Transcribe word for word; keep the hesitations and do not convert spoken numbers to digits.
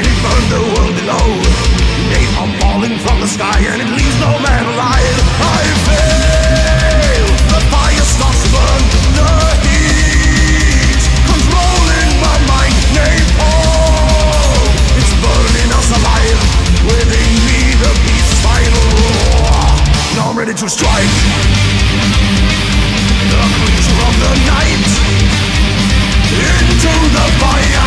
they burn the world below. Napalm falling from the sky and it leaves no man alive. I fail, the fire starts to burn, the heat controlling my mind. Napalm, it's burning us alive. Within me the beast's final roar. Now I'm ready to strike, the creature of the night, into the fire.